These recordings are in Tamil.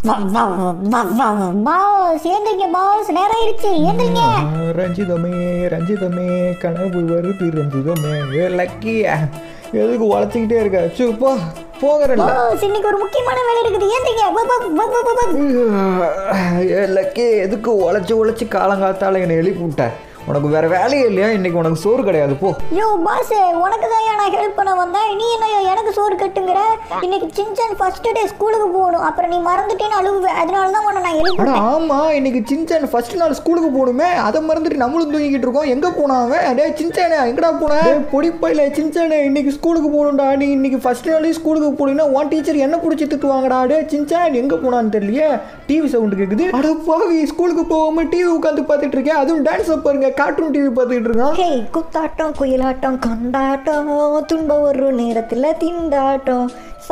பாஸ் ஏந்திரிங்க பாஸ், நேரம் ஆயிடுச்சு, ஏந்திரிங்க. ரஞ்சிதமே ரஞ்சிதமே கனவு வருது ரஞ்சிதமே. லக்கியா எதுக்கு உழைச்சிக்கிட்டே இருக்க? சுப்பா போகிறல்ல. இன்னைக்கு ஒரு முக்கியமான வேலை இருக்குது, ஏந்திரிங்க. லக்கி எதுக்கு உழைச்சி காலங்காத்தால என்னை எழுப்பி விட்ட? உனக்கு வேற வேலையே இல்லையா? இன்னைக்கு உனக்கு சோறு கிடையாது, போ. யோ பாஸ், உனக்கு தான் நான் ஹெல்ப் பண்ண வந்தேன், நீ என்ன எனக்கு சோறு கட்டுங்கிற? இன்னைக்கு சின்சான் ஃபர்ஸ்ட் டே ஸ்கூலுக்கு போகணும், அப்புறம் நீ மறந்துட்டேன்னு அழுவேன், அதனால தான் உன்னை நான் எழுப்பிட்டேன். ஆமா, இன்னைக்கு சின்சான் ஃபர்ஸ்ட் நாள் ஸ்கூலுக்கு போகணுமே, அதை மறந்துட்டு நம்மளும் தூங்கிக்கிட்டு இருக்கோம். எங்க போனா அவன்? டே சின்சானே, எங்கடா போன? பொடிப்பையில சின்சானே, இன்னைக்கு ஸ்கூலுக்கு போகணும்டா. நீ இன்னைக்கு ஃபர்ஸ்ட் நாளே ஸ்கூலுக்கு போனீங்கன்னா உன் டீச்சர் என்ன பிடிச்சி திட்டுவாங்கடா. டே சின்சான் எங்க போனான்னு தெரியலையே, டிவி சவுண்ட் கேக்குது. அட பாவி, ஸ்கூலுக்கு போகாம டிவி உட்காந்து பார்த்துட்டு இருக்கேன், அதுவும் டான்ஸ் பாருங்க, கார்ட்டூன் டிவி பார்த்துக்கிட்டு இருக்கான். ஹே, குத்தாட்டம் குயிலாட்டம் கொண்டாட்டம், துன்பம் ஒரு நேரத்தில் திண்டாட்டம்,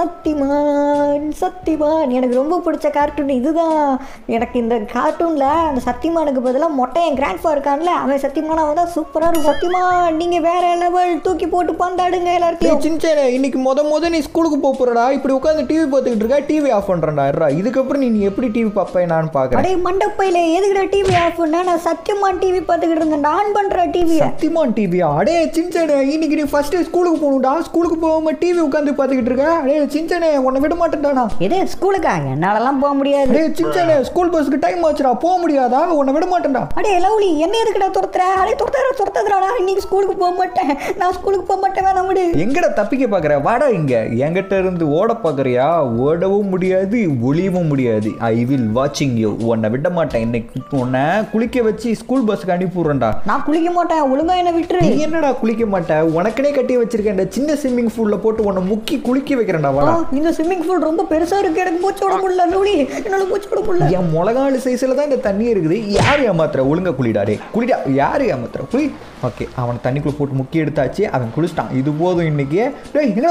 சக்திமான் சக்திமான். எனக்கு ரொம்ப பிடிச்ச கார்ட்டூன் இதுதான். எனக்கு இந்த கார்ட்டூனில் அந்த சக்திமானுக்கு பதிலாக மொட்டை என் கிராண்ட்ஃபா இருக்கான்ல, அவன் சக்திமானாக தான் சூப்பராக இருக்கும். சக்திமான் நீங்கள் வேற லெவல், தூக்கி போட்டு பந்தாடுங்க எல்லாத்தையும். சின்சானே, இன்னைக்கு முத நீ ஸ்கூலுக்கு போறடா, இப்படி உட்காந்து டிவி பார்த்துக்கிட்டு இருக்கா. டிவி ஆஃப் பண்றேன்டா. இதுக்கப்புறம் நீ எப்படி டிவி பார்ப்பேன் நான் பார்க்கறேன். அடே மண்டப்பையில எதுக்குடா டிவி ஆஃப் பண்ணா? நான் சக்திமான் டிவி பார்த்துக்கிட்டு இருந்தேன், ஆன் பண்ற டிவி. சக்திமான் டிவியா? அடே சின்சானே, இன்னைக்கு நீ ஃபர்ஸ்ட் ஸ்கூலுக்கு போகணும்டா. ஸ்கூலுக்கு போகாம டிவி உட்காந்து பார்த்துக்கிட்டு இருக்க. அடே சின்சானே, உன்னை விட மாட்டேன்டா. எது ஸ்கூலுக்கா? என்னாலலாம் போக முடியாது. அடே சின்சானே, ஸ்கூல் பஸ்க்கு டைம் ஆச்சுடா, போக முடியாதா? உன்னை விட மாட்டேன்டா. அடே லவ்லி, என்ன எதுக்குடா துரத்துற? அடே துரத்துறா, இன்னைக்கு ஸ்கூலுக்கு போக மாட்டேன், நான் ஸ்கூலுக்கு போக மாட்டேன், வேணாம் விடு. எங்கடா தப்பிக்க பாக்குற? வாடா இங்க. என்கிட்ட இருந்து ஓட பாக்குறியா? ஓடவும் முடியாது, ஒளியவும் முடியாது. ஐ வில் வாட்சிங் யூ. உன்னை விட மாட்டேன். இன்னைக்கு உன்னை குளிக்க வச்சு ஸ்கூல் பஸ்க்கு அனுப்பி விடுறேன்டா. நான் குளிக்க மாட்டேன், ஒழுங்கா என்ன விட்டுரு. நீ என்னடா குளிக்க மாட்டேன்? உனக்குனே கட்டி வச்சிருக்கேன் இந்த சின்ன ஸ்விம்மிங் பூல்ல போட்டு உன்னை முக்கி குளிக்க வைக்கிறேன்டா. வாடா. இந்த ஸ்விம்மிங் பூல் ரொம்ப பெருசா இருக்கு, எனக்கு மூச்சு விட முடியல லவ்லி, என்னால மூச்சு விட முடியல. என் முளகாலு சைஸ்ல தான் இந்த தண்ணி இருக்குது. யாரு ஏமாத்துற? ஒழுங்கா குளிடாடே, குளிடா. யாரு ஏமாத்துற? குளி. ஓகே, அவன் தண்ணிக்குள்ள போட்டு முக்கி எடுத்தாச்சு, அவன் குளிச்சிட்டான். இது போதும் இன்னைக்கு. டேய் என்ன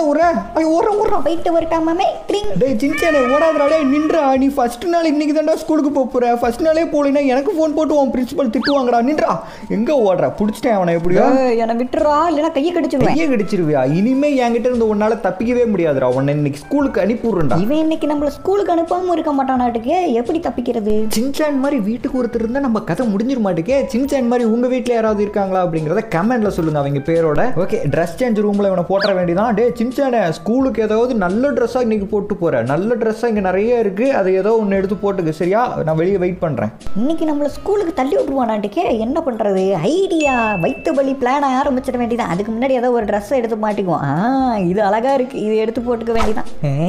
ஓடுற போயிட்டு வரட்டாமே. டேய் சின்சானே, ஓடாதடா. டேய் நின்றா. நீ ஃபர்ஸ்ட் நாள் இன்னைக்கு தான்டா ஸ்கூலுக்கு போற. ஃபர்ஸ்ட் நாளே போலினா எனக்கு ஃபோன் போட்டு உன் பிரின்சிபல் திட்டுவாங்கடா. நின்றா. எங்க ஓடுற? புடிச்சிட்டேன் அவனை. எப்படியோ என்ன விட்டுறா, இல்லனா கையை கடிச்சிருவியா? இனிமே என்கிட்ட இருந்து உன்னால தப்பிக்கவே முடியாதுடா. உன்னை இன்னைக்கு ஸ்கூலுக்கு அனுப்பி விடுறேன்டா. இவன் இன்னைக்கு நம்மள ஸ்கூலுக்கு அனுப்பாம இருக்க மாட்டானாட்டுக்கு, எப்படி தப்பிக்கிறது? சின்சான் மாதிரி வீட்டுக்கு ஒருத்தர் இருந்தா நம்ம கதை முடிஞ்சிட மாட்டேக்கே. சின்சான் மாதிரி உங்க வீட்டுல யாராவது இருக்காங்களா அப்படிங்கறத கமெண்ட்ல சொல்லுங்க, அவங்க பேரோட. ஓகே, ட்ரெஸ் சேஞ்ச் ரூம்ல இவனை போட்டுற வேண்டியதான். டே சின்சானே, ஸ்கூலுக்கு ஏதாவது நல்ல ட்ரெஸ்ஸா இன்னைக்கு போட்டு போறேன். நல்ல ட்ரெஸ்ஸா இங்க நிறைய இருக்கு, அதை ஏதோ ஒன்னு எடுத்து போட்டுக்க, சரியா? நான் வெளியே வெயிட் பண்றேன். இன்னைக்கு நம்மள ஸ்கூலுக்கு தள்ளி விட்டுருவானாட்டுக்கே, என்ன பண்றது? ஐடியா, வைத்த பலி பிளான் ஆரம்பிச்சிட வேண்டியதான். அதுக்கு முன்னாடி ஏதோ ஒரு ட்ரெஸ் எடுத்து மாட்டிக்குவோம். இது அழகா இருக்கு, இது எடுத்து போட்டுக்க வேண்டியதான்.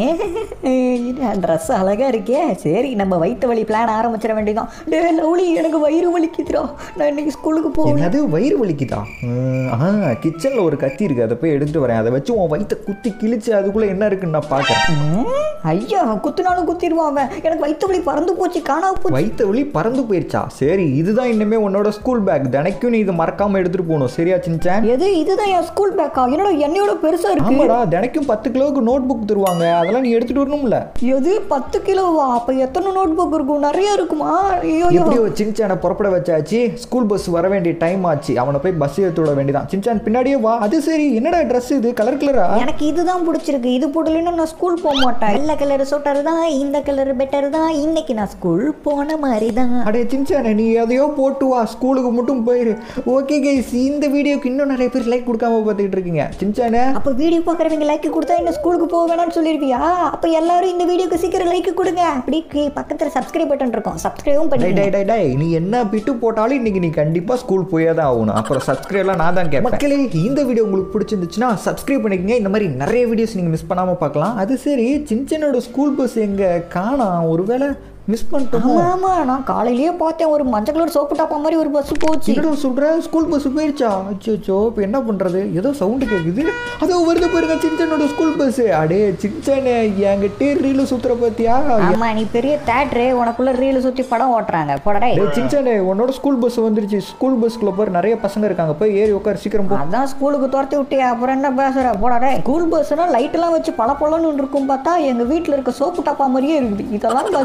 ட்ரெஸ் அழகா இருக்கே, சரி நம்ம வைத்த வலி பிளான் ஆரம்பிச்சிட வேண்டியதான். டே லவ்லி, எனக்கு வயிறு வலிக்குதுடா, நான் இன்னைக்கு ஸ்கூலுக்கு போவேன். அது வயிறு வலிக்குதா? கிச்சன்ல ஒரு கத்தி இருக்கு, அதை போய் எடுத்துட்டு வரேன். அதை வச்சு உன் வயிற்ற குத்தி கிழிச்சு அதுக்குள்ள என்ன இருக்குன்னு நான் பாக்கிறேன். ஐயா, குத்துனாலும் குத்திடுவாங்க. எனக்கு வயிற்று வலி பறந்து போச்சு, காணாம போச்சு. வயிற்று வலி பறந்து போயிருச்சா? சரி, இதுதான் இனிமே உன்னோட ஸ்கூல் பேக். தினைக்கும் நீ இதை மறக்காம எடுத்துட்டு போகணும், சரியா சின்சான்? எது? இதுதான் என் ஸ்கூல் பேக்கா? என்னோட என்னையோட பெருசா இருக்கு. ஆமாடா, தினைக்கும் 10 கிலோவுக்கு நோட் புக் தருவாங்க, அதெல்லாம் நீ எடுத்துட்டு வரணும்ல. எது 10 கிலோவா? அப்ப எத்தனை நோட் புக் இருக்கும்? நிறைய இருக்குமா? எப்படியோ சின்சானை புறப்பட வச்சாச்சு. ஸ்கூல் பஸ் வர வேண்டிய டைம் ஆச்சு. அவனை போய் பஸ் எடுத்து விட வேண்டியதான். சின்சான் பின்னாடியே வா. அது சரி, என்னடா ட்ரெஸ் இது? கலர் கலரா? எனக்கு இதுதான் பிடிச்சிருக்கு. இது போடலன்னா நான் ஸ்கூல் போக மாட்டேன். எல்லா கலர் சூட்டர் தான், இந்த கலர் பெட்டர் தான். இன்னைக்கு நான் ஸ்கூல் போன மாதிரி தான். அடே சின்சானே, நீ எதையோ போட்டு வா, ஸ்கூலுக்கு மட்டும் போயிரு. ஓகே கைஸ், இந்த வீடியோக்கு இன்னும் நிறைய பேர் லைக் கொடுக்காம பார்த்துக்கிட்டு இருக்கீங்க. சின்சானே, அப்போ வீடியோ பார்க்குறவங்க லைக் கொடுத்தா என்ன ஸ்கூலுக்கு போக வேணாம்னு சொல்லிருவியா? அப்போ எல்லாரும் இந்த வீடியோக்கு சீக்கிரம் லைக் கொடுங்க. அப்படி பக்கத்தில் சப்ஸ்கிரைப் பட்டன் இருக்கும், சப்ஸ்கிரைபும் பண்ணி. நீ என்ன பிட்டு போட்டாலும் இன்னைக்கு நீ கண்டிப்பா ஸ்கூல் போயே தான் ஆகணும். அப்புறம் சப்ஸ்கிரைப்லாம் நான் தான் கேட்பேன். மக்களே, இந்த வீடியோ உங்களுக்கு பிடிச்சிருந்துச்சுன்னா சப்ஸ்கிரைப் பண்ணிக்கங்க. இந்த மாதிரி நிறைய வீடியோஸ் நீங்க மிஸ் பண்ணாம பார்க்கலாம். அது சரி, சின்சானோட ஸ்கூல் பஸ் எங்க காணோம்? ஒருவேளை மிஸ் பண்ணிட்டோம். ஆமா, நான் காலையிலேயே பார்த்தேன், ஒரு மஞ்சள் கலர் சோப்பு டாப்பா மாதிரி ஒரு பஸ் போச்சு. என்னடா சொல்ற? ஸ்கூல் பஸ் போயிருச்சா? அச்சோ, இப்போ என்ன பண்றது? ஏதோ சவுண்டு கேட்குது. அதோ வருது பாருங்க சின்சானோட ஸ்கூல் பஸ். அடே சின்சானே, என்கிட்ட ரீல் சுத்துற பாத்தியா? ஆமா, நீ பெரிய தியேட்டரு, உனக்குள்ள ரீல் சுத்தி படம் ஓட்டுறாங்க. போடா சின்சானே, உன்னோட ஸ்கூல் பஸ் வந்துருச்சு. ஸ்கூல் பஸ்க்குள்ள போய் நிறைய பசங்க இருக்காங்க, போய் ஏறி உட்கார், சீக்கிரம் போ. அதான் ஸ்கூலுக்கு துரத்தி விட்டியா, அப்புறம் என்ன பேசுற? போடா. ஸ்கூல் பஸ்னா லைட் எல்லாம் வச்சு பல பழம்னு இருக்கும், பார்த்தா எங்க வீட்டுல இருக்க சோப்பு டாப்பா மாதிரியே இருக்குது. இதெல்லாம் பஸ்ன்னு சொல்றாங்க.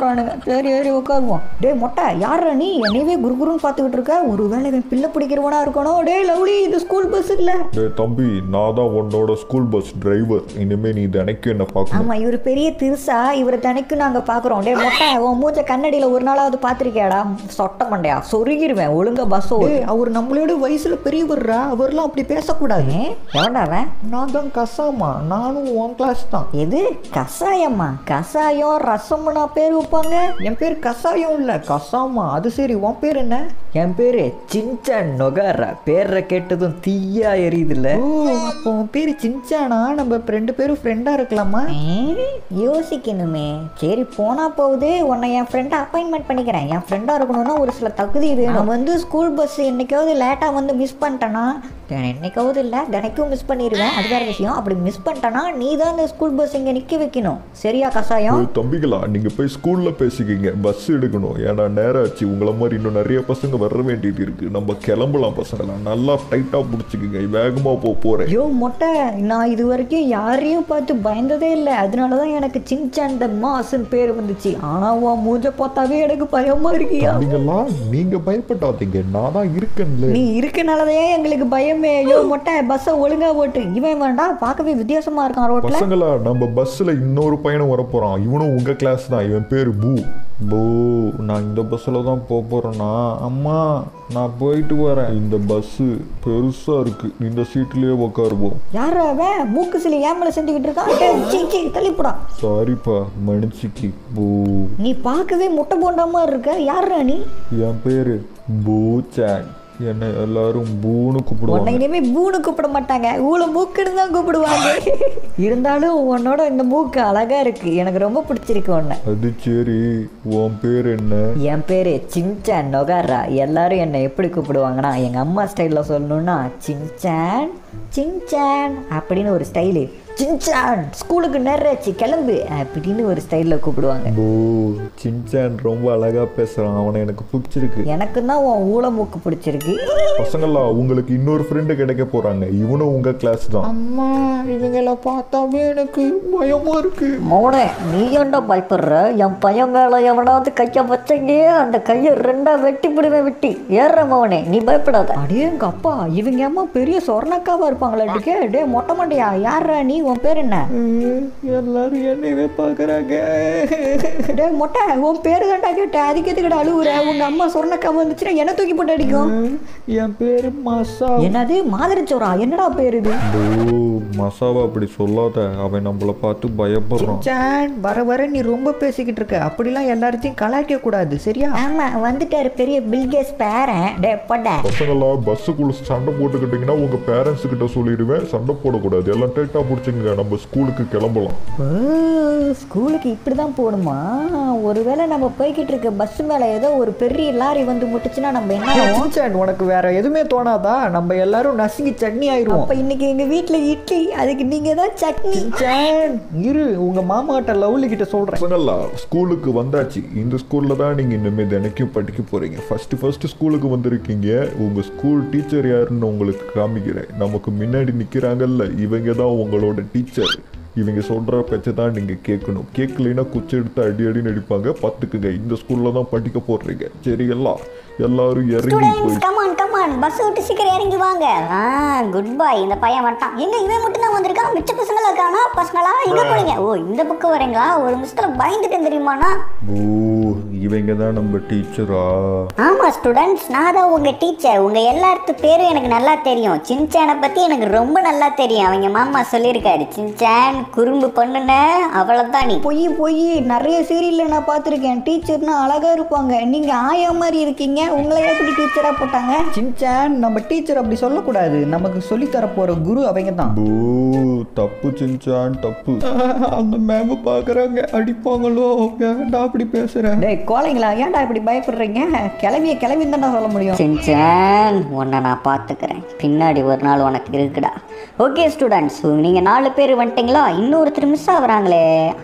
போகிறானுங்க. சரி சரி உட்காருவோம். டே மொட்டை யாரா நீ என்னையவே குருகுருன்னு பார்த்துக்கிட்டு இருக்க? ஒரு வேளை இவன் பிள்ளை பிடிக்கிறவனா இருக்கணும். டே லவ்லி இது ஸ்கூல் பஸ் இல்லை. டே தம்பி, நான் தான் உன்னோட ஸ்கூல் பஸ் டிரைவர். இனிமே நீ தினைக்கும் என்ன பார்க்கணும். ஆமாம், இவர் பெரிய திருசா, இவரை தினைக்கும் நாங்கள் பார்க்குறோம். டே மொட்டை உன் மூஞ்ச கண்ணடியில் ஒரு நாளாவது பார்த்துருக்கியாடா? சொட்ட மண்டையா சொருகிடுவேன் ஒழுங்கா பஸ்ஸோ. அவர் நம்மளோட வயசுல பெரியவர்ரா, அவர்லாம் அப்படி பேசக்கூடாது. எவன்டாவன்? நான் தான் கசாமா, நானும் உன் கிளாஸ் தான். எது கசாயம்மா? கசாயம் ரசம்னா பேர் வைப்பாங்க. என் பேர் கசாயம் இல்லை, கசாமா. அது சரி, உன் பேர் என்ன? என் பேரு சின்சான் நொகாரா. பேரை கேட்டதும் தீயா எரியுதுல்ல. ஓ, அப்போ உன் பேர் சின்சானா? நம்ம 2 பேரும் ஃப்ரெண்டா இருக்கலாமா? யோசிக்கணுமே. சரி போனா போகுது, உன்னை என் ஃப்ரெண்டை அப்பாயின்மெண்ட் பண்ணிக்கிறேன். என் ஃப்ரெண்டாக இருக்கணும்னா ஒரு சில தகுதி வேணும். நான் வந்து ஸ்கூல் பஸ் என்னைக்காவது லேட்டாக வந்து மிஸ் பண்ணிட்டேன்னா, என்னைக்காவது இல்லை தினைக்கும் மிஸ் பண்ணிடுவேன், அது வேறு விஷயம். அப்படி மிஸ் பண்ணிட்டேன்னா நீ தான் இந்த ஸ்கூல் பஸ் இங்கே நிற்க வைக்கணும். சரியா கசாயம்? தம்பிகளா, நீங்க போய் ஸ்கூல்ல பேசிக்கிங்க, பஸ் எடுக்கணும். ஏன்னா நேரம் ஆச்சு. உங்களை மாதிரி இன்னும் நிறைய பசங்க வர வேண்டியது இருக்கு. நம்ம கிளம்பலாம் பசங்களா. நல்லா டைட்டா பிடிச்சிக்கிங்க, வேகமா போறேன். ஐயோ மொட்டை, நான் இது வரைக்கும் யாரையும் பார்த்து பயந்ததே இல்லை. அதனால தான் எனக்கு சின்சான் த மாஸ்ன்னு பேர் வந்துச்சு. ஆனால் உன் மூஞ்ச பார்த்தாவே எனக்கு பயமா இருக்கியா? தம்பிகளா, நீங்க பயப்படாதீங்க, நான் தான் இருக்கேன்ல. நீ இருக்கனாலதான் எங்களுக்கு பயமே. ஐயோ மொட்டை பஸ்ஸை ஒழுங்கா ஓட்டு. இவன் வேண்டாம், பார்க்கவே வித்தியாசமா இருக்கான் ரோட்ல. பசங்களா, நம்ம பஸ்ல இன்னொரு பையனும் வர போறான். இவனும் உங்க கிளாஸ் தான். இவன் பேரு பூ. போ, நான் இந்த பஸ்ஸில் தான் போகிறேன்னா. அம்மா நான் போயிட்டு வரேன். இந்த பஸ்ஸு பெருசா இருக்கு, இந்த சீட்லயே உட்காருவோம். யாரா அவன்? மூக்கு சிலி ஏமலை செஞ்சுக்கிட்டு இருக்கான். தள்ளிப்படா. சாரிப்பா, மன்னிச்சிக்கி. பூ, நீ பார்க்கவே முட்டை போண்டாம இருக்க. யாரா நீ? என் பேரு பூச்சான். என்னை எல்லாரும் பூன்னு கூப்பிடுவாங்க. உன்னை இனிமே பூன்னு கூப்பிட மாட்டாங்க, ஊழ மூக்குன்னு தான் கூப்பிடுவாங்க. இருந்தாலும் உன்னோட இந்த மூக்கு அழகா இருக்கு, எனக்கு ரொம்ப பிடிச்சிருக்கு உன்னை. அது சரி, உன் பேர் என்ன? என் பேரு சின்சான் நொகாரா. எல்லாரும் என்னை எப்படி கூப்பிடுவாங்கன்னா, எங்க அம்மா ஸ்டைல்ல சொல்லணும்னா சின்சான் சின்சான் அப்படின்னு ஒரு ஸ்டைலு. சின்சான் ஸ்கூலுக்கு நேராச்சு கிளம்பு அப்படின்னு ஒரு ஸ்டைலில் கூப்பிடுவாங்க. ஓ, சின்சான் ரொம்ப அழகா பேசுறான். அவனை எனக்கு பிடிச்சிருக்கு. எனக்கு தான் உன் ஊழ மூக்கு பிடிச்சிருக்கு. பசங்களா, உங்களுக்கு இன்னொரு ஃப்ரெண்டு கிடைக்க போறாங்க. இவனும் உங்க கிளாஸ் தான். அம்மா இவங்கள பார்த்தாவே எனக்கு பயமா இருக்கு. மோனே, நீ ஏன்டா பயப்படுற? என் பையன் மேல எவனாவது கையை வச்சங்க, அந்த கையை 2ஆ வெட்டி பிடுவேன். வெட்டி ஏற மோனே, நீ பயப்படாத. அடே எங்க அப்பா, இவங்க அம்மா பெரிய சொர்ணக்காவா இருப்பாங்களே. டே மொட்டை மண்டையா, யாரா நீ? உன் பேர் என்ன? எல்லாரும் என்னையவே பார்க்குறாங்க. டே மொட்டை, உன் பேரு தான்டா கேட்டேன், அதுக்கு எதுக்கடா அழுவுற? உங்க அம்மா சொர்ணக்காவா வந்துச்சுன்னா என்ன தூக்கி போட்டு அடிக்கும். என் பேர் மசா. என்னது மாதிரிச்சோரா? என்னடா பேர் இது? ஓ, மசாவா அப்படி சொல்லாத, அவன் நம்மளை பார்த்து பயப்படுறான். சான், வர வர நீ ரொம்ப பேசிக்கிட்டு இருக்க. அப்படிலாம் எல்லாத்தையும் கலாய்க்க கூடாது, சரியா? ஆமா, வந்துட்டாரு பெரிய பில்கேஸ் பேரன். டே பட பசங்களா, பஸ்ஸுக்குள்ள சண்டை போட்டுக்கிட்டீங்கன்னா உங்க பேரண்ட்ஸ் கிட்ட சொல்லிடுவேன். சண்டை போடக்கூடாது, எல்லாம் டைட்டா பிடிச்சிங்க. நம்ம ஸ்கூலுக்கு கிளம்பலாம். ஸ்கூலுக்கு இப்படிதான் போகணுமா? ஒருவேளை நம்ம போய்கிட்டு இருக்க பஸ் மேல ஏதோ ஒரு பெரிய லாரி வந்து முட்டுச்சுன்னா நம்ம என்ன ஆகும்? சான், உனக்கு வேற எதுவுமே தோணாதா? நம்ம எல்லாரும் நசுங்கி சட்னி ஆயிடுவோம். அப்ப இன்னைக்கு எங்க வீட்டுல இட்லி, அதுக்கு நீங்க தான் சட்னி. சான், இரு, உங்க மாமாட்ட லவ்லி கிட்ட சொல்றேன். பசங்களா, ஸ்கூலுக்கு வந்தாச்சு. இந்த ஸ்கூல்ல தான் நீங்க இனிமே தினைக்கும் படிக்க போறீங்க. ஃபர்ஸ்ட் ஸ்கூலுக்கு வந்திருக்கீங்க. உங்க ஸ்கூல் டீச்சர் யாருன்னு உங்களுக்கு காமிக்கிறேன். நமக்கு முன்னாடி நிக்கிறாங்கல்ல, இவங்க தான் உங்களோட டீச்சர். இவங்க சொல்கிற பேச்சை தான் நீங்கள் கேட்கணும். கேட்கலைன்னா குச்சி எடுத்து அடி அடின்னு அடிப்பாங்க. பார்த்துக்குங்க, இந்த ஸ்கூலில் தான் படிக்க போடுறீங்க. சரி, எல்லாரும் இறங்கி போய் கமான் பஸ் விட்டு சீக்கிரம் இறங்கி வாங்க. Good bye. இந்த பையன் வந்துட்டான். எங்க இவன் மட்டும் தான் வந்திருக்கான், மிச்ச பசங்களா இருக்கானா? பசங்களா எங்க போறீங்க? ஓ, இந்த பக்கம் வரீங்களா? ஒரு நிமிஷத்துல பயந்துட்டேன் தெரியுமாண்ணா. ஓ, இவங்க தான் நம்ம டீச்சரா? ஆமா ஸ்டூடெண்ட்ஸ், நான் தான் உங்க டீச்சர். உங்க எல்லாத்து பேரும் எனக்கு நல்லா தெரியும். சின்சானை பத்தி எனக்கு ரொம்ப நல்லா தெரியும். அவங்க மாமா சொல்லியிருக்காரு, சின்சான் குறும்பு பண்ணுன அவ்வளவுதான். நீ பொய் நிறைய சீரியல்ல நான் பார்த்துருக்கேன். டீச்சர்னா அழகா இருப்பாங்க. நீங்க ஆயா மாதிரி இருக்கீங்க, உங்களை எப்படி டீச்சரா போட்டாங்க? சின்சான், நம்ம டீச்சர் அப்படி சொல்லக்கூடாது. நமக்கு சொல்லித்தர போற குரு அவங்க தான். ஓ, தப்பு சின்சான், தப்பு. அந்த மேம் பார்க்குறாங்க, அடிப்பாங்களோ. ஏன்டா அப்படி பேசுறேன்? டேய் கோழைங்களா, ஏன்டா இப்படி பயப்படுறீங்க? கிளவின்னு தான்டா சொல்ல முடியும். சின்சான், உன்னை நான் பார்த்துக்கிறேன். பின்னாடி ஒரு நாள் உனக்கு இருக்குடா. ஓகே ஸ்டூடெண்ட்ஸ், நீங்கள் 4 பேர் வந்துட்டீங்களா? இன்னொருத்தர் மிஸ் ஆகுறாங்களே.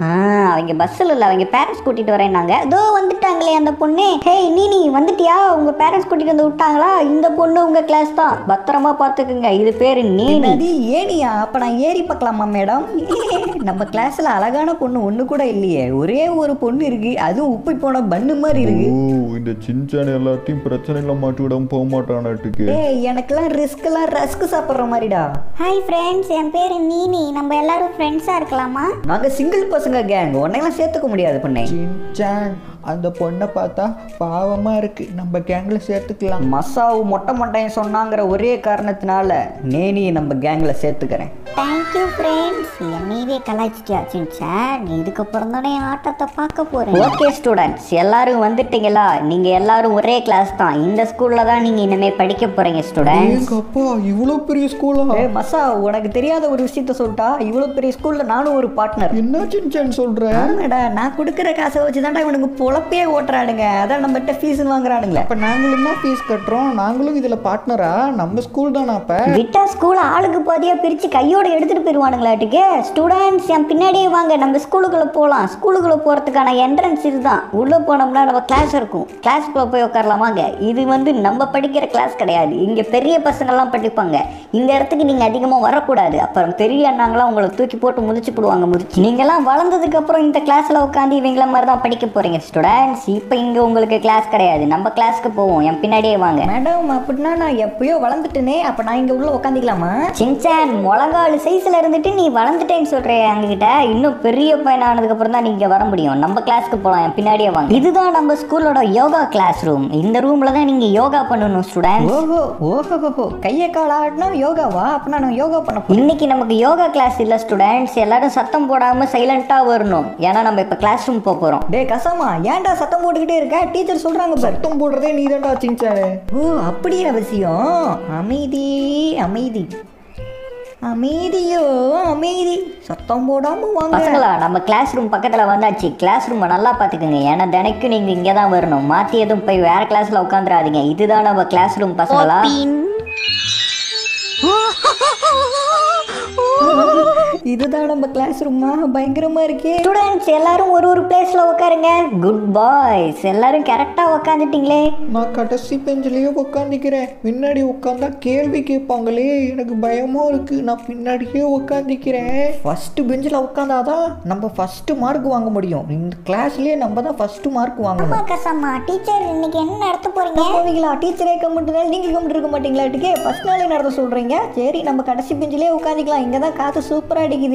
அவங்க பஸ்ஸில் இல்லை, அவங்க பேரண்ட்ஸ் கூட்டிகிட்டு வரேன்னாங்க. இதோ வந்துட்டாங்களே அந்த பொண்ணு. ஹே நீ வந்துட்டியா? உங்கள் பேரண்ட்ஸ் கூட்டிகிட்டு வந்து விட்டாங்களா? இந்த பொண்ணு உங்கள் கிளாஸ் தான், பத்திரமா பார்த்துக்குங்க. இது பேர் நீ. ஏனியா? அப்போ நான் ஏறி பார்க்கலாமா மேடம்? நம்ம கிளாஸில் அழகான பொண்ணு ஒன்று கூட இல்லையே, ஒரே ஒரு பொண்ணு இருக்கு, அதுவும் உப்பி போன பண்ணு மாதிரி இருக்கு. இந்த சின்சான் எல்லாத்தையும் பிரச்சனையில மாட்டி விடாம போக மாட்டானாட்டுக்கு. எனக்கெல்லாம் ரிஸ்க்லாம் ரஸ்க் சாப்பிட்ற மாதிரிடா. ஹாய் ஃப்ரெண்ட்ஸ், என் பேர் நீனி. நம்ம எல்லாரும் ஃப்ரெண்ட்ஸாக இருக்கலாமா? நாங்கள் சிங்கிள் பசங்க கேங், உன்னையெல்லாம் சேர்த்துக்க முடியாது பொண்ணே. சின்சான், அந்த பொண்ணை பார்த்தா பாவமாக இருக்குது, நம்ம கேங்கில் சேர்த்துக்கலாம். மசாவு மொட்டை மொட்டையும் சொன்னாங்கிற ஒரே காரணத்தினால நேனி நம்ம கேங்கில் சேர்த்துக்கிறேன். Thank you friends. என்னையவே கலாய்ச்சிட்டியா சின்சான்? இதுக்கப்புறம் தானே ஆட்டத்தை பார்க்க போகிறேன். ஓகே ஸ்டூடெண்ட்ஸ், எல்லாரும் வந்துட்டீங்களா? நீங்கள் எல்லாரும் ஒரே கிளாஸ் தான், இந்த ஸ்கூலில் தான் நீங்கள் இனிமேல் படிக்க போகிறீங்க ஸ்டூடெண்ட்ஸ். அப்பா, இவ்வளோ பெரிய ஸ்கூலா? மசா, உனக்கு தெரியாத ஒரு விஷயத்த சொல்லிட்டா, இவ்வளோ பெரிய ஸ்கூலில் நானும் ஒரு பார்ட்னர். என்ன சின்சான் சொல்கிறேன்? ஆமாடா, நான் கொடுக்குற காசை வச்சு தான்டா இவனுக்கு பொழப்பே ஓட்டுறானுங்க, அதான் நம்மகிட்ட ஃபீஸ் வாங்குறானுங்களே. அப்போ நாங்களும் தான் ஃபீஸ் கட்டுறோம், நாங்களும் இதில் பார்ட்னரா? நம்ம ஸ்கூல் தானே அப்போ? விட்டா ஸ்கூலை ஆளுக்கு பாதியாக பிரித்து கையோட எடுத்துகிட்டு போயிடுவானுங்களாட்டுக்கு. ஸ்டூடெண்ட்ஸ் என் பின்னாடியே வாங்க, நம்ம ஸ்கூலுக்குள்ளே போகலாம். ஸ்கூலுக்குள்ளே போகிறதுக்கான என்ட்ரன்ஸ் இதுதான். உள்ளே போனோம்னா நம்ம கிளாஸ் இருக்கும், கிளாஸ்க்குள்ளே போய் உட்காரலாம் வாங்க. இது நம்ம படிக்கிற கிளாஸ் கிடையாது, இங்கே பெரிய பசங்கள்லாம் படிப்பாங்க. இந்த இடத்துக்கு நீங்கள் அதிகமாக வரக்கூடாது, அப்புறம் பெரிய அண்ணாங்களாம் உங்களை தூக்கி போட்டு முதிச்சு போடுவாங்க. நீங்கள்லாம் வளர்ந்ததுக்கப்புறம் இந்த கிளாஸில் உட்காந்து இவங்கள மாதிரி தான் படிக்க போகிறீங்க ஸ்டூடெண்ட்ஸ். இப்போ இங்கே உங்களுக்கு கிளாஸ் கிடையாது, நம்ம கிளாஸ்க்கு போவோம். என் பின்னாடியே வாங்க. மேடம், அப்படின்னா நான் எப்பயோ வளர்ந்துட்டேனே, அப்போ நான் இங்கே உள்ள உட்காந்துக்கலாமா? சின்சான், முழங்கால் சைஸில் இருந்துட்டு நீ வளர்ந்துட்டேன்னு சொல்கிறேன் எங்ககிட்ட. இன்னும் பெரிய பையன் ஆனதுக்கப்புறம் தான் நீங்கள் வர முடியும். நம்ம கிளாஸ்க்கு போகலாம், என் பின்னாடியே வாங்க. இதுதான் நம்ம ஸ்கூலோட யோகா கிளாஸ் ரூம். இந்த ரூமில் தான் நீங்கள் யோகா பண்ணணும் ஸ்டூடெண்ட். ஓஹோ, கையை கால் ஆடினா யோகாவா? அப்படின்னா நான் யோகா பண்ண. இன்னைக்கு நமக்கு யோகா கிளாஸ் இல்லை ஸ்டூடெண்ட்ஸ். எல்லாரும் சத்தம் போடாமல் சைலண்ட்டாக வரணும், ஏன்னா நம்ம இப்போ கிளாஸ் ரூம் போக போகிறோம். டே கசாமா, ஏன்டா சத்தம் போட்டுக்கிட்டே இருக்க? டீச்சர் சொல்றாங்க பாரு. சத்தம் போடுறதே நீ தான்டா சின்சானே. அப்படியே அவசியம். அமைதி அமைதி அமைதியோ அமைதி, சத்தம் போடாம வாங்க. பசங்களா, நம்ம கிளாஸ் ரூம் பக்கத்தில் வந்தாச்சு. கிளாஸ் ரூமை நல்லா பார்த்துக்குங்க, ஏன்னா தினைக்கும் நீங்கள் இங்கே தான் வரணும். மாற்றி எதுவும் போய் வேற கிளாஸில் உட்காந்துடாதீங்க. இதுதான் நம்ம கிளாஸ் ரூம் பசங்களா. இதுதான் நம்ம கிளாஸ் ரூமா? பயங்கரமா இருக்கே. ஸ்டூடெண்ட்ஸ் எல்லாரும் ஒரு பிளேஸ்ல உட்காருங்க. குட் பாய்ஸ், எல்லாரும் கரெக்டா உட்காந்துட்டீங்களே. நான் கடைசி பெஞ்சிலேயே உட்காந்துக்கிறேன். முன்னாடி உட்காந்தா கேள்வி கேட்பாங்களே, எனக்கு பயமா இருக்கு. நான் பின்னாடியே உட்காந்துக்கிறேன். ஃபர்ஸ்ட் பெஞ்சில் உட்காந்தாதான் நம்ம ஃபர்ஸ்ட் மார்க் வாங்க முடியும். இந்த கிளாஸ்லயே நம்ம தான் ஃபர்ஸ்ட் மார்க் வாங்கணும். கசம்மா, டீச்சர் இன்னைக்கு என்ன நடத்த போறீங்க? போவீங்களா? டீச்சரே கம்மிட்டு நீங்கள் கம்மிட்டு இருக்க மாட்டீங்களா? டிக்கே ஃபர்ஸ்ட் நாளே நடத்த சொல்றீங்க. சரி, நம்ம கடைசி பெஞ்சிலே உட்காந்துக்கலாம். இங்கே தான் காற்று சூப்பராக அடிக்குது.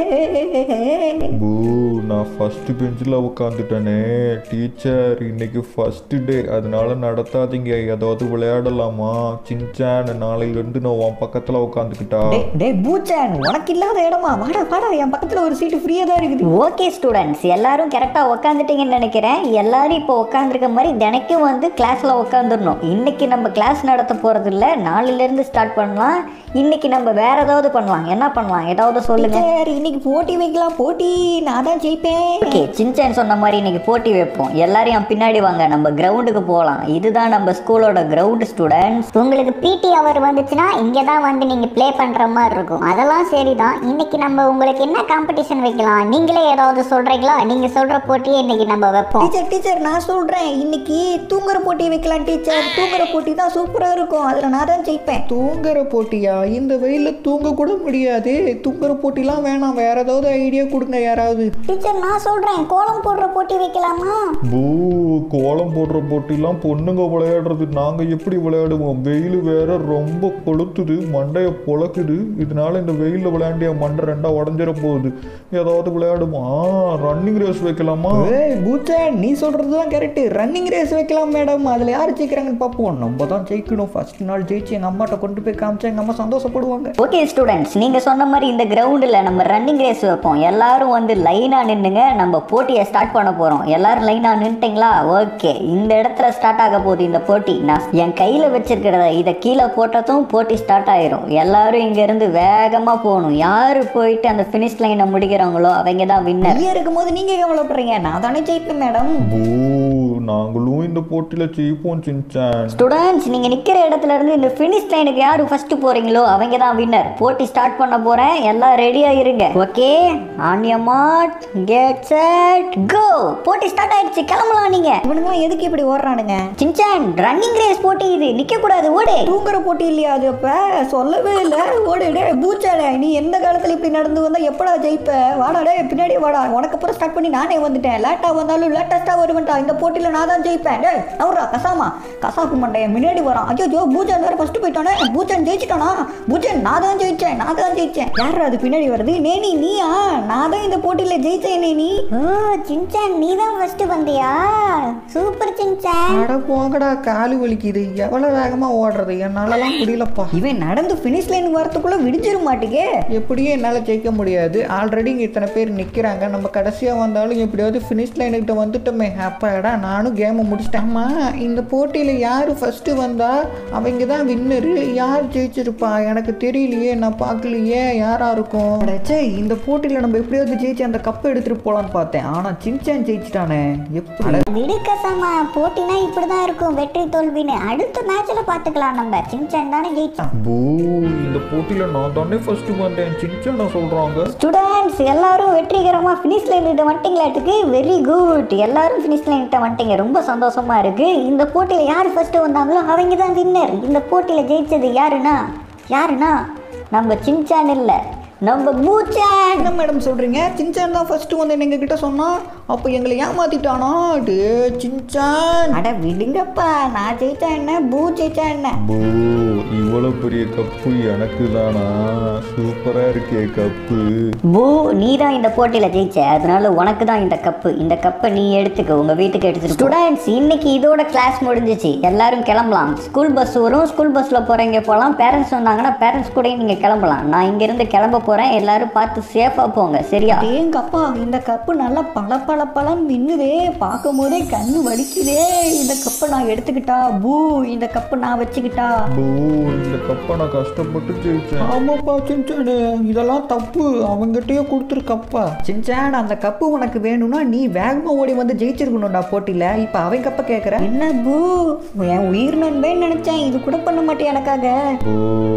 பூ, நான் ஃபர்ஸ்ட் பெஞ்சில் உட்காந்துட்டேனே. டீச்சர், இன்னைக்கு ஃபர்ஸ்ட் டே, அதனால நடத்தாதீங்க. ஏதாவது விளையாடலாமா? சின்சான், நாளையிலேருந்து நான் உன் பக்கத்தில் உட்காந்துக்கிட்டா. டே பூச்சான், உனக்கு இல்லாத இடமா? வாடா, என் பக்கத்தில் ஒரு சீட்டு ஃப்ரீயாக தான் இருக்குது. ஓகே ஸ்டூடெண்ட்ஸ், எல்லாரும் கரெக்டாக உட்காந்துட்டீங்கன்னு நினைக்கிறேன். எல்லாரும் இப்போ உட்காந்துருக்க மாதிரி தினைக்கும் வந்து கிளாஸில் உட்காந்துடணும். இன்னைக்கு நம்ம கிளாஸ் நடத்த போகிறது இல்லை, நாளையிலேருந்து ஸ்டார்ட் பண்ணலாம். இன்னைக்கு நம்ம வேற ஏதாவது பண்ணலாம். என்ன பண்ணலாம்? ஏதாவது சொல்லுங்க. இன்னைக்கு போட்டி வைக்கலாம். போட்டி நான் தான் ஜெயிப்பேன். ஓகே, சின்சான் சொன்ன மாதிரி இன்னைக்கு போட்டி வைப்போம். எல்லாரையும் பின்னாடி வாங்க, நம்ம கிரவுண்டுக்கு போகலாம். இதுதான் நம்ம ஸ்கூலோட கிரவுண்ட் ஸ்டூடெண்ட்ஸ். உங்களுக்கு பிடி அவர் வந்துச்சுன்னா இங்கே தான் வந்து நீங்கள் ப்ளே பண்ணுற மாதிரி இருக்கும். அதெல்லாம் சரிதான். இன்னைக்கு நம்ம உங்களுக்கு என்ன காம்படிஷன் வைக்கலாம்? நீங்களே ஏதாவது சொல்கிறீங்களா? நீங்கள் சொல்கிற போட்டியை இன்னைக்கு நம்ம வைப்போம். டீச்சர் நான் சொல்கிறேன், இன்னைக்கு தூங்குற போட்டி வைக்கலாம். டீச்சர், தூங்குற போட்டி தான் சூப்பராக இருக்கும். அதில் நான் தான் ஜெயிப்பேன். தூங்குற போட்டியா? இந்த வெயிலில் தூங்க கூட முடியாது. தூங்குற போட்டிலாம் வேணாம், வேற ஏதாவது ஐடியா கொடுங்க யாராவது. டீச்சர் நான் சொல்கிறேன், கோலம் போடுற போட்டி வைக்கலாமா? பூ, கோலம் போடுற போட்டிலாம் பொண்ணுங்க விளையாடுறது, நாங்கள் எப்படி விளையாடுவோம்? வெயில் வேற ரொம்ப கொளுத்துது, மண்டையை பொழக்குது. இதனால இந்த வெயிலில் விளையாண்டிய மண்டை ரெண்டா உடஞ்சிட போகுது. ஏதாவது விளையாடுமா? ரன்னிங் ரேஸ் வைக்கலாமா? பூச்சான், நீ சொல்கிறது தான் கரெக்டு. ரன்னிங் ரேஸ் வைக்கலாம் மேடம். அதில் யார் ஜெயிக்கிறாங்கன்னு பார்ப்போம். நம்ம தான் ஜெயிக்கணும். ஃபர்ஸ்ட் நாள் ஜெயிச்சு எங்கள் அம்மாட்ட கொண்டு போய் காமிச்சா எங்கள் அம்மா சந்தோஷப்படுவாங்க. ஓகே ஸ்டூடெண்ட்ஸ், நீங்கள் சொன்ன மாதிரி இந்த கிரவுண்டில் நம்ம ரன்னிங் ரேஸ் வைப்போம். எல்லாரும் வந்து லைனாக நின்னுங்க, நம்ம போட்டியை ஸ்டார்ட் பண்ண போறோம். எல்லாரும் லைனா நின்னுட்டீங்களா? ஓகே, இந்த இடத்துல ஸ்டார்ட் ஆக போகுது இந்த போட்டி. நான் என் கையில வச்சிருக்கிறத இதை கீழே போட்டதும் போட்டி ஸ்டார்ட் ஆயிரும். எல்லாரும் இங்க இருந்து வேகமா போகணும். யாரு போயிட்டு அந்த ஃபினிஷ் லைனை முடிக்கிறாங்களோ அவங்க தான் வின்னர். நீங்க இருக்கும்போது நீங்க கவலைப்படுறீங்க, நான் தானே ஜெயிப்பேன் மேடம். பூ நாங்களும் இந்த போட்டியில ஜெயிப்போம் சின்சான். ஸ்டூடெண்ட்ஸ், நீங்க நிக்கிற இடத்துல இருந்து இந்த ஃபினிஷ் லைனுக்கு யாரு ஃபர்ஸ்ட் போறீங்களோ அவங்க தான் வின்னர். போட்டி ஸ்டார்ட் பண்ண போறேன், எல்லாம் ரெடியா இருங்க. Okay, on your mark, get set, go. போட்டி ஸ்டார்ட் ஆயிடுச்சு, கிளம்பலாம் நீங்க. இவனுங்க எதுக்கு இப்படி ஓடுறானுங்க? சின்சான், ரன்னிங் ரேஸ் போட்டி இது, நிக்க கூடாது, ஓடு. தூங்குற போட்டி இல்லையா அது? அப்ப சொல்லவே இல்ல. ஓடு டே பூச்சாடே, நீ எந்த காலத்துல இப்படி நடந்து வந்தா எப்படா ஜெயிப்ப? வாடா டே, பின்னாடி வாடா. உனக்கு அப்புறம் ஸ்டார்ட் பண்ணி நானே வந்துட்டேன். லேட்டா வந்தாலும் லேட்டஸ்டா வருவேன்டா. இந்த போட்டியில நான் தான் ஜெயிப்பேன். டே நவரா கசாமா, கசாப்பு மண்டைய முன்னாடி வரான். ஐயோ பூஜன் வேற ஃபர்ஸ்ட் போயிட்டானே. பூஜன் ஜெயிச்சிட்டானா? பூஜன் நான் தான் ஜெயிச்சேன், நான் தான் ஜெயிச்சேன். யாரா அது பின்னாடி வருது? நேனி நீயா? நான் தான் இந்த போட்டியில ஜெயிச்சேன் நேனி. ஓ சின்சான், நீ தான் ஃபர்ஸ்ட் வந்தியா? Super Shinchan. அட போங்கடா, காலு வலிக்குது. எவ்வளவு வேகமா ஓடுறது, என்னாலலாம் முடியலப்பா. இவன் நடந்து ஃபினிஷ் லைன் வரதுக்குள்ள விடிஞ்சிட மாட்டேங்க. எப்படியும் என்னால் ஜெயிக்க முடியாது. ஆல்ரெடி இங்கே இத்தனை பேர் நிற்கிறாங்க. நம்ம கடைசியாக வந்தாலும் எப்படியாவது ஃபினிஷ் லைனுக்கிட்ட வந்துட்டோமே. அப்பாடா, நானும் கேமை முடிச்சிட்டேம்மா. இந்த போட்டியில் யார் ஃபஸ்ட்டு வந்தா அவங்க தான் வின்னரு. யார் ஜெயிச்சிருப்பா எனக்கு தெரியலையே, நான் பார்க்கலையே. யாரா இருக்கும்? அடச்சே, இந்த போட்டியில நம்ம எப்படியாவது ஜெயிச்சு அந்த கப்பை எடுத்துட்டு போலான்னு பார்த்தேன். ஆனா சின்சான் ஜெயிச்சிட்டானே. எப்படி? விடு கசாமா, போட்டினா இப்படிதான் இருக்கும், வெற்றி தோல்வின்னு. அடுத்த மேட்ச்ல பாத்துக்கலாம். நம்ம சின்சான் தானே ஜெயிச்சான். பூ இந்த போட்டியில நான் தானே ஃபர்ஸ்ட் வந்தேன் சின்சான சொல்றாங்க. ஸ்டூடெண்ட்ஸ், எல்லாரும் வெற்றிகரமா ஃபினிஷ் லைன் கிட்ட வந்துட்டீங்களாட்டுக்கு. வெரி குட், எல்லாரும் ஃபினிஷ் லைன் கிட்ட வந்துட்டீங்க. ரொம்ப சந்தோஷமா இருக்கு. இந்த போட்டியில யார் ஃபர்ஸ்ட் வந்தாங்களோ அவங்க தான் வின்னர். இந்த போட்டியில ஜெயிச்சது யாருன்னா நம்ம சின்சான் இல்ல, நம்ம பூச்சான். என்ன மேடம் சொல்றீங்க? சின்சான் தான் ஃபர்ஸ்ட் வந்து எங்க கிட்ட சொன்னா, அப்போ எங்களை ஏமாத்திட்டானா? டே சின்சான். அட விடுங்கப்பா, நான் ஜெயிச்சா என்ன, பூ ஜெயிச்சா என்ன? பூ இவ்வளவு பெரிய கப்பு எனக்கு தானா? சூப்பரா இருக்கே கப்பு. பூ, நீ தான் இந்த போட்டியில ஜெயிச்ச, அதனால உனக்கு தான் இந்த கப்பு. இந்த கப்பை நீ எடுத்துக்க, உங்க வீட்டுக்கு எடுத்துட்டு. ஸ்டூடெண்ட்ஸ், இன்னைக்கு இதோட கிளாஸ் முடிஞ்சிச்சு. எல்லாரும் கிளம்பலாம். ஸ்கூல் பஸ் வரும், ஸ்கூல் பஸ்ல போறீங்க போகலாம். பேரண்ட்ஸ் வந்தாங்கன்னா பேரண்ட்ஸ் கூட நீங்க கிளம்பலாம். நான் இங்க இருந்து கிளம்ப போறேன். எல்லாரும் பார்த்து சேஃபா போங்க, சரியா? ஏங்கப்பா, இந்த கப்பு நல்லா பல பழம் மின்னுதே. பார்க்கும் போதே கண்ணு வலிக்குதே. இந்த கப்பை நான் எடுத்துக்கிட்டா? பூ, இந்த கப்பை நான் வச்சுக்கிட்டா? பூ இந்த கப்பை நான் கஷ்டப்பட்டு ஜெயிச்சேன். ஆமாப்பா சின்சானு, இதெல்லாம் தப்பு. அவங்ககிட்டயே கொடுத்துரு கப்பா. சின்சான், அந்த கப்பு உனக்கு வேணும்னா நீ வேகமா ஓடி வந்து ஜெயிச்சிருக்கணும்டா போட்டியில. இப்ப அவன் கப்பை கேட்கற என்ன? பூ, என் உயிர் நண்பேன்னு நினைச்சேன். இது கூட பண்ண மாட்டேன் எனக்காக. பூ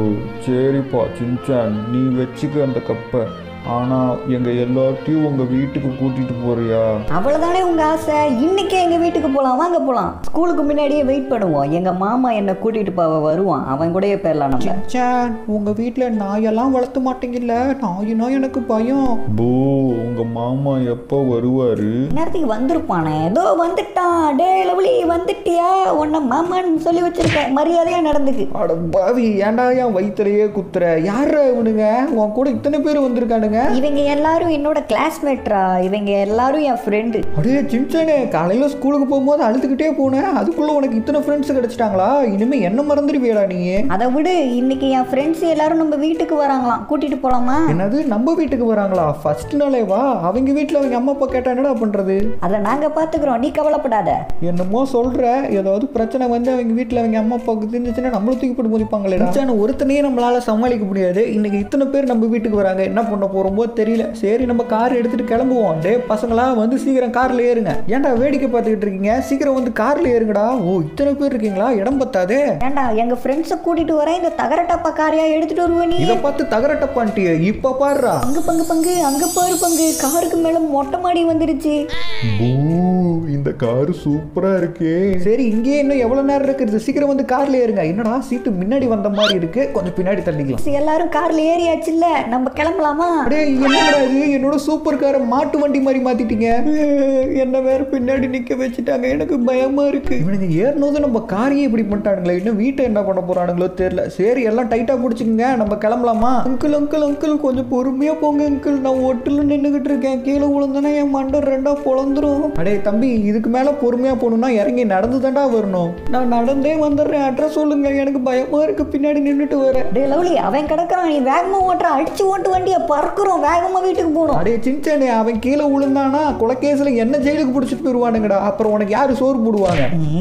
சரிப்பா சின்சான், நீ வச்சுக்க அந்த கப்பை. ஆனா எங்க எல்லாத்தையும் உங்க வீட்டுக்கு கூட்டிட்டு போறியா? அவ்வளவுதானே உங்க ஆசை? இன்னைக்கே எங்க வீட்டுக்கு போலாம், வாங்க போலாம். ஸ்கூலுக்கு முன்னாடியே வெயிட் பண்ணுவோம். எங்க மாமா என்ன கூட்டிட்டு போக வருவான், அவன் கூடயே போயிடலாம் நம்ம. சின்சான், உங்க வீட்டில் நாயெல்லாம் வளர்த்த மாட்டீங்கல்ல? நாயினா எனக்கு பயம். பூ உங்க மாமா எப்போ வருவாரு? நேரத்துக்கு வந்திருப்பானே. ஏதோ வந்துட்டான். டே லவ்லி, வந்துட்டியா? உன்னை மாமான்னு சொல்லி வச்சிருக்கேன், மரியாதையா நடந்துக்கு. அட பாவி, ஏன்டா என் வயிற்றுலையே குத்துற? யாரா இவனுங்க? உன் கூட இத்தனை பேர் வந்திருக்கானுங்க. இவங்க எல்லாரும் என்னோட கிளாஸ்மேட்ரா. இவங்க எல்லாரும் என் ஃப்ரெண்டு. அடே சின்சானே, காலையில் ஸ்கூலுக்கு போகும்போது அழுதுகிட்டே போனேன். அதுக்குள்ள உனக்கு இத்தனை ஃப்ரெண்ட்ஸ் கிடைச்சிட்டாங்களா? இனிமே என்ன மறந்துடுவியடா நீ? அதை விடு, இன்னைக்கு என் ஃப்ரெண்ட்ஸ் எல்லாரும் நம்ம வீட்டுக்கு வராங்களாம். கூட்டிட்டு போலாமா? என்னது, நம்ம வீட்டுக்கு வராங்களா? ஃபர்ஸ்ட் நாளே வா. அவங்க வீட்டில் அவங்க அம்மா அப்பா கேட்டா என்னடா பண்றது? அதை நாங்க பாத்துக்கிறோம், நீ கவலைப்படாத. என்னமோ சொல்ற. ஏதாவது பிரச்சனை வந்து அவங்க வீட்டில் அவங்க அம்மா அப்பாவுக்கு தெரிஞ்சிச்சுன்னா நம்மளும் தூக்கி போட்டு மதிப்பாங்களே. சின்சான், ஒருத்தனையே நம்மளால சமாளிக்க முடியாது. இன்னைக்கு இத்தனை பேர் நம்ம வீட்டுக்கு வராங்க, என்ன பண்ண போறோமோ தெரியல. சரி, நம்ம கார் எடுத்துட்டு கிளம்புவோம். டே பசங்களா, வந்து சீக்கிரம் கார்ல ஏறுங்க. ஏன்டா வேடிக்கை பார்த்துக்கிட்டு இருக்கீங்க? சீக்கிரம் வந்து கார்ல ஏறுங்கடா. ஓ, இத்தனை பேர் இருக்கீங்களா? இடம் பத்தாதே. ஏண்டா, எங்க ஃப்ரெண்ட்ஸை கூட்டிட்டு வரேன். இந்த தகர டப்பா காரையா எடுத்துட்டு வருவ நீ? இதை பார்த்து தகரட்டப்பான்ட்டிய இப்ப பாடுறா. பங்கு அங்க பாரு பங்கு. காருக்கு மேல மொட்டை மாடி வந்துருச்சு. பூ இந்த காரு சூப்பரா இருக்கே. சரி, இங்கேயே இன்னும் எவ்வளவு நேரம் இருக்குது? சீக்கிரம் வந்து கார்ல ஏறுங்க. என்னடா சீட்டு முன்னாடி வந்த மாதிரி இருக்கு, கொஞ்சம் பின்னாடி தள்ளிக்கலாம். எல்லாரும் கார்ல ஏறியாச்சுல்ல, நம்ம கிளம்பலாமா? அடே என்னடா இது, என்னோட சூப்பர் காரை மாட்டு வண்டி மாதிரி மாத்திட்டீங்க. என்ன வேற பின்னாடி நிக்க வச்சுட்டாங்க, எனக்கு பயமா இருக்கு. இவனுங்க ஏறினது நம்ம காரையே இப்படி பண்ணிட்டானுங்களே. இன்னும் வீட்டை என்ன பண்ண போறானுங்களோ தெரியல. சரி, எல்லாம் டைட்டா பிடிச்சிக்கங்க, நம்ம கிளம்பலாமா? அங்கிள் அங்கிள் அங்கிள், கொஞ்சம் பொறுமையா போங்க அங்கிள். நான் ஒட்டுல நின்றுகிட்டு இருக்கேன். கீழே விழுந்தனா என் மண்டை ரெண்டா பொழந்துரும். அடே தம்பி, இதுக்கு மேல பொறுமையா போகணும்னா இறங்கி நடந்து தாண்டா வரணும். நான் நடந்தே வந்துடுறேன். அட்ரஸ் சொல்லுங்க, எனக்கு பயமா இருக்கு. பின்னாடி நின்றுட்டு வரேன். டே லவ்லி, அவன் கிடக்குறான், நீ வேகமா ஓட்டுற. அடிச்சு ஓட்டு வண்டியை, பறக்க பறக்குறோம், வேகமாக வீட்டுக்கு போகணும். அடே சின்சானே, அவன் கீழே விழுந்தானா கொலைகேஸில் என்ன ஜெயிலுக்கு பிடிச்சிட்டு போயிடுவானுங்கடா. அப்புறம் உனக்கு யார் சோறு போடுவாங்க?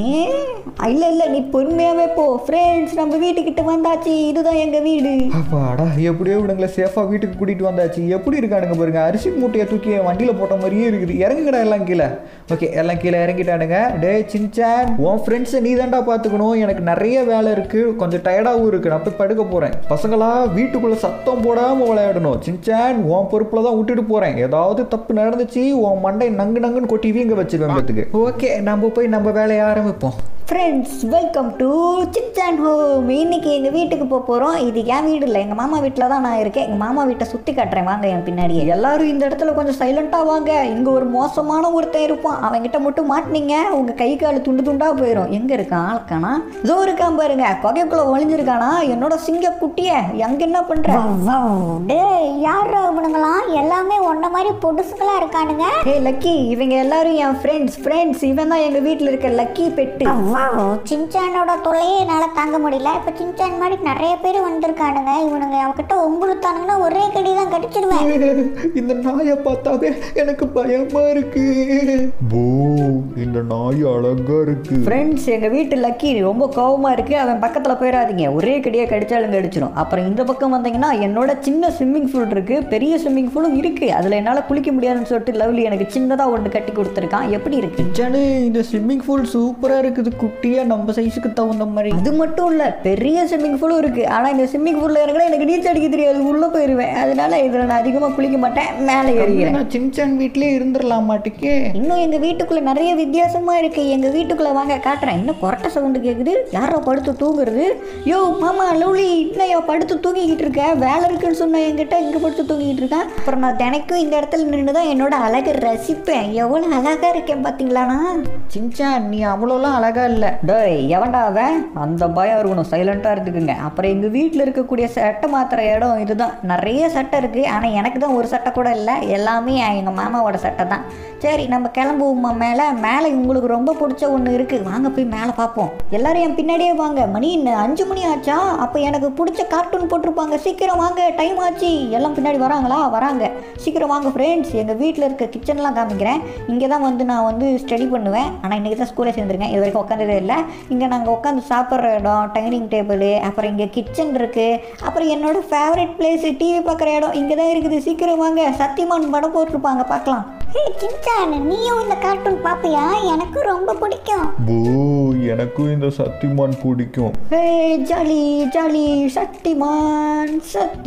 இல்லை நீ பொறுமையாகவே போ. ஃப்ரெண்ட்ஸ், நம்ம வீட்டுக்கிட்ட வந்தாச்சு. இதுதான் எங்கள் வீடு. அப்பாடா, எப்படியோ இவனுங்களை சேஃபாக வீட்டுக்கு கூட்டிகிட்டு வந்தாச்சு. எப்படி இருக்கானுங்க பாருங்க, அரிசி மூட்டையை தூக்கி வண்டியில் போட்ட மாதிரியே இருக்குது. இறங்குங்கடா எல்லாம் கீழே. ஓகே, எல்லாம் கீழே இறங்கிட்டானுங்க. டே சின்சான், உன் ஃப்ரெண்ட்ஸை நீ தாண்டா பார்த்துக்கணும். எனக்கு நிறைய வேலை இருக்குது, கொஞ்சம் டயர்டாகவும் இருக்குது. நான் போய் படுக்க போகிறேன். பசங்களா, வீட்டுக்குள்ளே சத்தம் போடாமல் விளையாடணும். சின்சான், உன் பொறுப்பில் தான் விட்டுட்டு போகிறேன். ஏதாவது தப்பு நடந்துச்சு உன் மண்டை நங்குன்னு கொட்டி வீங்க வச்சிருவேன் பத்துக்கு. ஓகே, நம்ம போய் நம்ம வேலையை ஆரம்பிப்போம். Friends, welcome to Shinchan home. இன்னைக்கு எங்கள் வீட்டுக்கு போகிறோம். இது என் வீடு இல்லை, எங்கள் மாமா வீட்டில் தான் நான் இருக்கேன். எங்கள் மாமா வீட்டை சுற்றி காட்டுறேன் வாங்க என் பின்னாடியே. எல்லாரும் இந்த இடத்துல கொஞ்சம் சைலண்ட்டாக வாங்க. இங்கே ஒரு மோசமான ஒருத்தன் இருப்பான். அவன்கிட்ட மட்டும் மாட்டினீங்க உங்கள் கை கால் துண்டு துண்டாக போயிடும். எங்கே இருக்கான் ஆளுக்கானா? இதோ இருக்கான் பாருங்க, கொகைக்குள்ளே ஒளிஞ்சிருக்கானா என்னோட சிங்க குட்டியை. எங்கே என்ன பண்ணுறேன்? டே, யாரா இவனுங்களாம்? எல்லாமே ஒன்ன மாதிரி பொடுசுகளா இருக்கானுங்க. ஹே லக்கி, இவங்க எல்லாரும் என் ஃப்ரெண்ட்ஸ். இவன் தான் எங்கள் வீட்டில் இருக்க லக்கி பெட்டு. சின்சானோட தொல்லையே என்னால் தாங்க முடியல. இப்போ சின்சான் மாதிரி நிறைய பேர் வந்திருக்கானுங்க. இவனுங்க அவகிட்ட உங்களுத்தானுங்கன்னா ஒரே கடி தான் கடிச்சிடுவேன். இந்த நாயை பார்த்தாவே எனக்கு பயமா இருக்கு. போ, இந்த நாய் அழகா இருக்கு. ஃப்ரெண்ட்ஸ், எங்கள் வீட்டு லக்கி ரொம்ப கோவமாக இருக்குது. அவன் பக்கத்தில் போயிடாதீங்க, ஒரே கடியாக கடிச்சாலும் கடிச்சிடும். அப்புறம் இந்த பக்கம் வந்தீங்கன்னா என்னோட சின்ன ஸ்விம்மிங் பூல் இருக்குது, பெரிய ஸ்விம்மிங் பூலும் இருக்குது. அதில் என்னால் குளிக்க முடியாதுன்னு சொல்லிட்டு லவ்லி எனக்கு சின்னதாக ஒன்று கட்டி கொடுத்துருக்கான். எப்படி இருக்கு சின்சானு? இந்த ஸ்விம்மிங் பூல் சூப்பராக இருக்குது, குட்டியாக நம்ம சைஸுக்கு தகுந்த மாதிரி. அது மட்டும் இல்லை, பெரிய ஸ்விம்மிங் பூலும் இருக்குது. ஆனால் இந்த ஸ்விம்மிங் பூலில் இறங்கினா எனக்கு நீச்சல் அடிக்க தெரியாது, உள்ளே போயிடுவேன். அதனால இதில் நான் அதிகமாக குளிக்க மாட்டேன், மேலே ஏறிக்கிறேன். நான் சின்சான் வீட்டிலே இருந்துடலாம் மாட்டுக்கே. இன்னும் எங்கள் வீட்டுக்குள்ளே நிறைய வித்தியாசமாக இருக்குது. எங்கள் வீட்டுக்குள்ளே வாங்க காட்டுறேன். இன்னும் கொரட்டை சவுண்டு கேட்குது. யாரோ படுத்து தூங்குறது? யோ மாமா லவ்லி, இன்னையோ படுத்து தூங்கிக்கிட்டு இருக்கேன். வேலை இருக்குன்னு சொன்ன என்கிட்ட இங்கே படுத்து தூங்கிக்கிட்டு இருக்கேன். அப்புறம் நான் தினைக்கும் இந்த இடத்துல நின்று தான் என்னோட அழகை ரசிப்பேன். எவ்வளோ அழகாக இருக்கேன் பார்த்தீங்களாண்ணா? சின்சான், நீ அவ்வளோலாம் அழகா இல்லை. டேய், எவன்டா அவன்? அந்த பயம் இருக்கணும், சைலண்ட்டாக இருந்துக்குங்க. அப்புறம் எங்கள் வீட்டில் இருக்கக்கூடிய சட்டை மாத்திர இடம் இதுதான். நிறைய சட்டை இருக்குது, ஆனால் எனக்கு தான் ஒரு சட்டை கூட இல்லை. எல்லாமே எங்கள் மாமாவோட சட்டை தான். சரி, நம்ம கிளம்புவோம்மா. மேலே உங்களுக்கு ரொம்ப பிடிச்ச ஒன்று இருக்குது, வாங்க போய் மேலே பார்ப்போம். எல்லாரும் என் பின்னாடியே வாங்க. மணி 5 மணி ஆச்சா? அப்போ எனக்கு பிடிச்ச கார்ட்டூன் போட்டிருப்பாங்க. சீக்கிரம் வாங்க, டைம் ஆச்சு. எல்லாம் பின்னாடி வராங்களா? வராங்க, சீக்கிரம் வாங்க ஃப்ரெண்ட்ஸ். எங்கள் வீட்டில் இருக்க கிச்சன்லாம் காமிக்கிறேன். இங்கே தான் நான் ஸ்டடி பண்ணுவேன். ஆனால் இன்றைக்கி தான் ஸ்கூலில் சேர்ந்துருக்கேன். இது வரைக்கும் உட்காந்ததே இல்லை. இங்கே நாங்கள் உட்காந்து சாப்பிட்ற இடம், டைனிங் டேபிள், அப்புறம் இங்கே கிச்சன் இருக்குது. அப்புறம் என்னோட ஃபேவரட் பிளேஸ் டிவி பார்க்குற இடம் இங்கே தான் இருக்குது. சீக்கிரம் வாங்க. சத்தியமான் படம் போட்டிருப்பாங்க, பார்க்கலாம். ஹே சின்சான், நீயும் இந்த கார்ட்டூன் பாப்பியா? எனக்கும் ரொம்ப பிடிக்கும். போ, எனக்கும் இந்த சக்திமான் பிடிக்கும். Hey jolly jolly, Shaktimaan.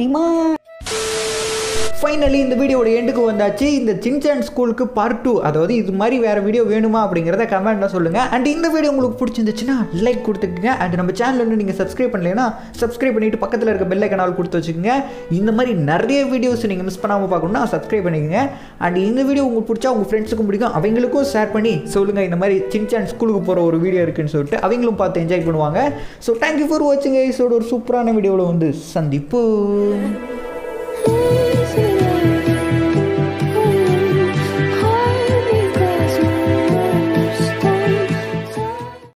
Finally இந்த வீடியோட எண்டுக்கு வந்தாச்சு. இந்த சின்சான் ஸ்கூலுக்கு பார்ட் 2, அதாவது இது மாதிரி வேறு வீடியோ வேணுமா அப்படிங்கிறத கமெண்ட்டில் சொல்லுங்கள். அண்ட் இந்த வீடியோ உங்களுக்கு பிடிச்சிருந்துச்சுன்னா லைக் கொடுத்துக்குங்க. அண்ட் நம்ம சேனல் வந்து நீங்கள் சப்ஸ்கிரைப் பண்ணலைன்னா சப்ஸ்கிரைப் பண்ணிவிட்டு பக்கத்தில் இருக்க பெல் ஐக்கான் கொடுத்து வச்சுக்கோங்க. இந்த மாதிரி நிறைய வீடியோஸ் நீங்கள் மிஸ் பண்ணாமல் பார்க்கணுன்னா சப்ஸ்கிரைப் பண்ணிக்கோங்க. அண்ட் இந்த வீடியோ உங்களுக்கு பிடிச்சா உங்கள் ஃப்ரெண்ட்ஸுக்கும் பிடிக்கும், அவங்களுக்கும் ஷேர் பண்ணி சொல்லுங்கள் இந்த மாதிரி சின்சான் ஸ்கூலுக்கு போகிற ஒரு வீடியோ இருக்குன்னு சொல்லிட்டு அவங்களும் பார்த்து என்ஜாய் பண்ணுவாங்க. ஸோ தேங்க்யூ ஃபார் வாட்சிங். இதோட ஒரு சூப்பரான வீடியோவில் வந்து சந்திப்போம்.